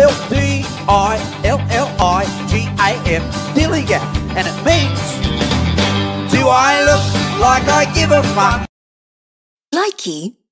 spelled D-I-L-L-I-G-A-F, Dilligaf, and it means, do I look like I give a fuck? Likey